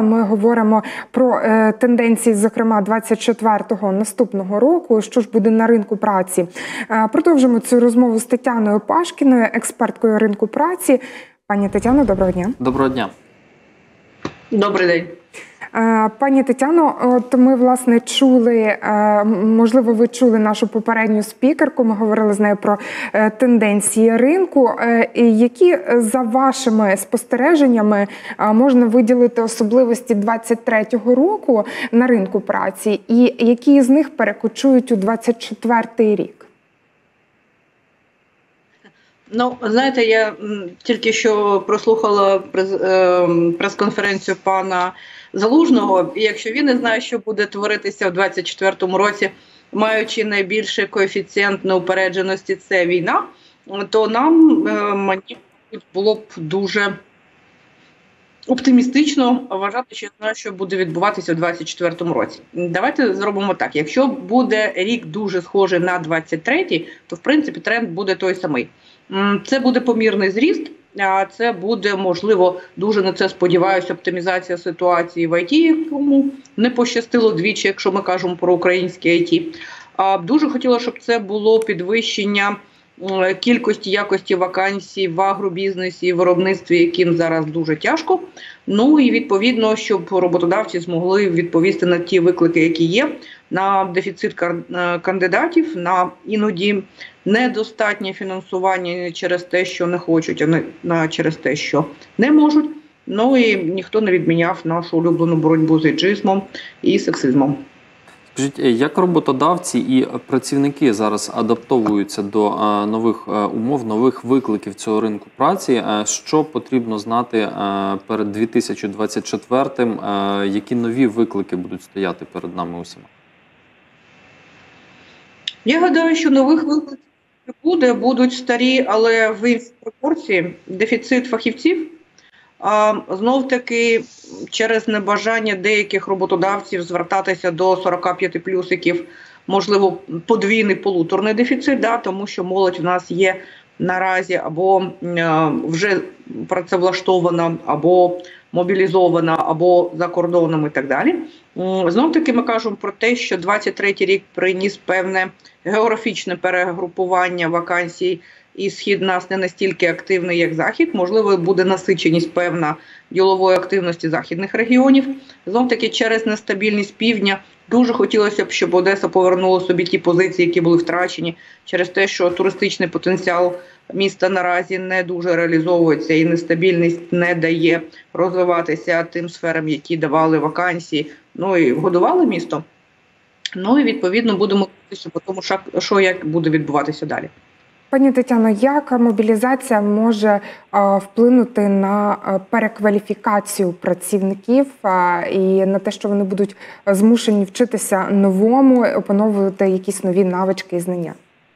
Ми говоримо про тенденції, зокрема, 24-го наступного року, що ж буде на ринку праці. Продовжимо цю розмову з Тетяною Пашкіною, експерткою ринку праці. Пані Тетяно, доброго дня. Доброго дня. Добрий день. Пані Тетяно, от ми, власне, чули, можливо, ви чули нашу попередню спікерку, ми говорили з нею про тенденції ринку. Які, за вашими спостереженнями, можна виділити особливості 23-го року на ринку праці, і які з них перекочують у 24-й рік? Ну, знаєте, я тільки що прослухала прес-конференцію пана Залужного, і якщо він не знає, що буде творитися в 24-му році, маючи найбільший коефіцієнт неупередженості – це війна, то мені було б дуже оптимістично вважати, що я знаю, що буде відбуватися у 24-му році. Давайте зробимо так. Якщо буде рік дуже схожий на 23-й, то, в принципі, тренд буде той самий. Це буде помірний зріст, а це буде, можливо, дуже на це сподіваюся, оптимізація ситуації в ІТ, якому не пощастило двічі, якщо ми кажемо про українське ІТ. Дуже хотіла, щоб це було підвищення кількості, якості вакансій в агробізнесі, в виробництві, яким зараз дуже тяжко. Ну і відповідно, щоб роботодавці змогли відповісти на ті виклики, які є, на дефіцит кандидатів, на іноді недостатнє фінансування через те, що не хочуть, а через те, що не можуть. Ну і ніхто не відміняв нашу улюблену боротьбу з ейджизмом і сексизмом. Скажіть, як роботодавці і працівники зараз адаптовуються до нових умов, нових викликів цього ринку праці? Що потрібно знати перед 2024-м? Які нові виклики будуть стояти перед нами усіма? Я гадаю, що нових викликів не буде, будуть старі, але в іншій пропорції. Дефіцит фахівців. Знов-таки через небажання деяких роботодавців звертатися до 45 плюсиків, можливо, подвійний полуторний дефіцит, тому що молодь в нас є наразі або вже працевлаштована, або мобілізована, або за кордоном і так далі. Знов-таки ми кажемо про те, що 23-й рік приніс певне географічне перегрупування вакансій, і Схід нас не настільки активний, як Захід. Можливо, буде насиченість певна ділової активності західних регіонів. Знов-таки через нестабільність півдня дуже хотілося б, щоб Одеса повернула собі ті позиції, які були втрачені, через те, що туристичний потенціал міста наразі не дуже реалізовується і нестабільність не дає розвиватися тим сферам, які давали вакансії, ну і годували місто. Ну і відповідно будемо дивитися по тому, що як буде відбуватися далі. Пані Тетяно, як мобілізація може вплинути на перекваліфікацію працівників і на те, що вони будуть змушені вчитися новому, опановувати якісь нові навички і знання?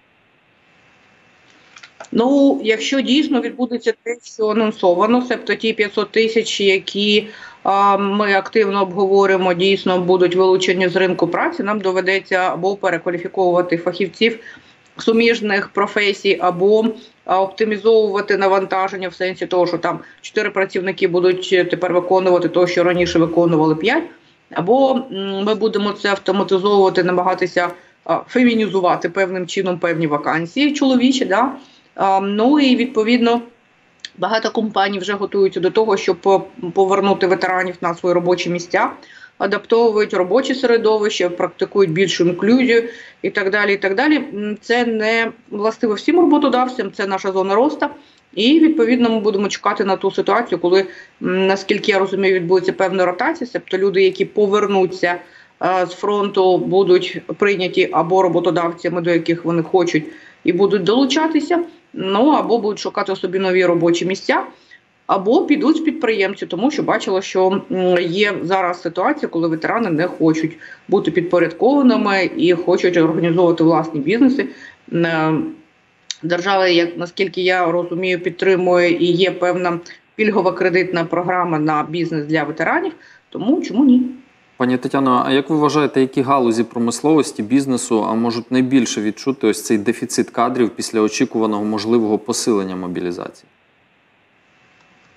Ну, якщо дійсно відбудеться те, що анонсовано, себто ті 500 тисяч, які ми активно обговорюємо, дійсно будуть вилучені з ринку праці, нам доведеться або перекваліфіковувати фахівців суміжних професій, або оптимізовувати навантаження в сенсі того, що там 4 працівники будуть тепер виконувати те, що раніше виконували 5, або ми будемо це автоматизовувати, намагатися фемінізувати певним чином певні вакансії чоловічі. Ну і відповідно багато компаній вже готуються до того, щоб повернути ветеранів на свої робочі місця, адаптовують робоче середовище, практикують більшу інклюзію і так далі, і так далі. Це не властиво всім роботодавцям, це наша зона росту. І, відповідно, ми будемо чекати на ту ситуацію, коли, наскільки я розумію, відбудеться певна ротація, тобто люди, які повернуться з фронту, будуть прийняті або роботодавцями, до яких вони хочуть, і будуть долучатися, ну, або будуть шукати собі нові робочі місця, або підуть з підприємців, тому що бачила, що є зараз ситуація, коли ветерани не хочуть бути підпорядкованими і хочуть організовувати власні бізнеси. Держава, наскільки я розумію, підтримує і є певна пільгова кредитна програма на бізнес для ветеранів, тому чому ні? Пані Тетяно, а як ви вважаєте, які галузі промисловості, бізнесу можуть найбільше відчути ось цей дефіцит кадрів після очікуваного можливого посилення мобілізації?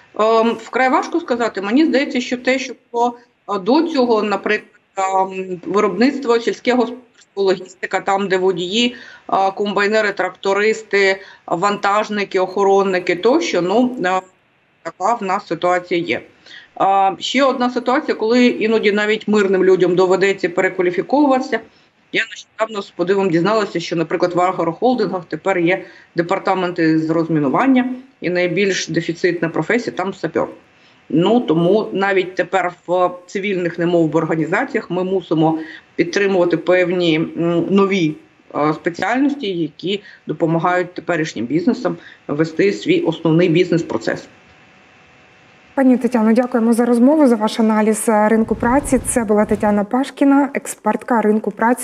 Вкрай важко сказати. Мені здається, що те, що було до цього, наприклад, виробництво, сільське господарство, логістика, там, де водії, комбайнери, трактористи, вантажники, охоронники тощо, така в нас ситуація є. Ще одна ситуація, коли іноді навіть мирним людям доведеться перекваліфіковуватися. Я нещодавно з подивом дізналася, що, наприклад, в агрохолдингах тепер є департаменти з розмінування, і найбільш дефіцитна професія там сапер. Тому навіть тепер в цивільних немов організаціях ми мусимо підтримувати певні нові спеціальності, які допомагають теперішнім бізнесам вести свій основний бізнес-процес. Пані Тетяно, дякуємо за розмову, за ваш аналіз ринку праці. Це була Тетяна Пашкіна, експертка ринку праці.